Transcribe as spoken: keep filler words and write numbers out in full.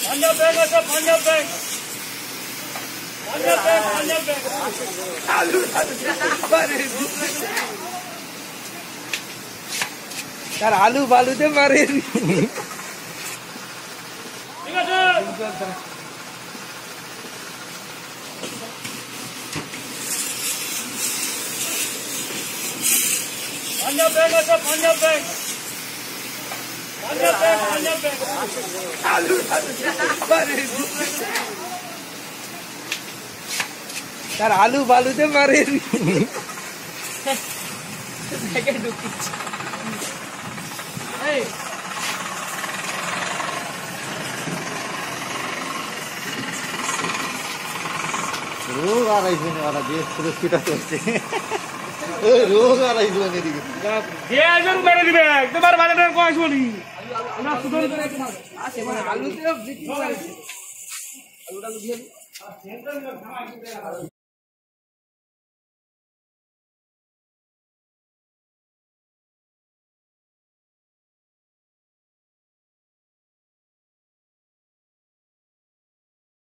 Punjab bank আছে Punjab bank Punjab bank Punjab bank আলু यार आलू बालू दे मारे ঠিক আছে পাঞ্জাব ব্যাংক আছে Punjab bank Punjab bank Punjab bank आलू मारे यार आलू बालू दे मारे रोग आ रही है वाला देश सुरक्षित করছে এই রোগ আর এই জন্য এদিকে যে আজন মেরে দিবে তোমার বাজারের কয় শুনি আমরা সুদর করে তোমার আছে মানে আলু তো বিক্রি করে আলুটা দিয়ে